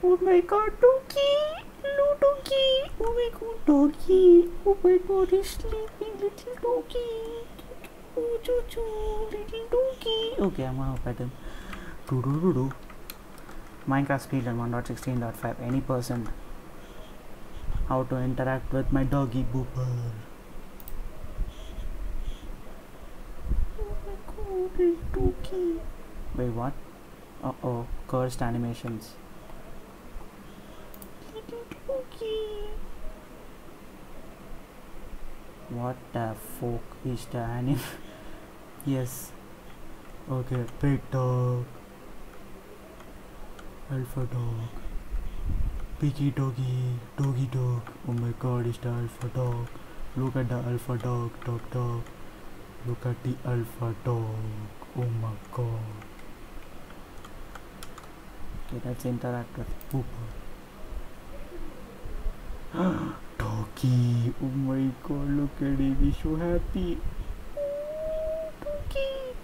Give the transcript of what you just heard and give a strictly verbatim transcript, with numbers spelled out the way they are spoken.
Oh my god, doggy! Hello, doggy! Oh my god, doggy! Oh my god, he's sleeping, little doggy! Oh, choo choo, little doggy! Okay, I'm gonna pet him. Do do do do. Minecraft speedrun one point sixteen point five. Any person. How to interact with my doggy booper. Oh my god, little doggy! Wait, what? Uh oh, cursed animations. Okay. What the fuck is the anime? Yes. Okay, big dog. Alpha dog. Piggy doggy. Doggy dog. Oh my god, it's the alpha dog. Look at the alpha dog. Dog dog. Look at the alpha dog. Oh my god. Okay, let's interact with Pooper. Doggy, oh my god, look at him, he's so happy. Doggy.